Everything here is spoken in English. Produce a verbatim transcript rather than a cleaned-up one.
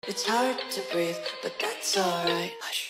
It's hard to breathe, but that's alright. Hush.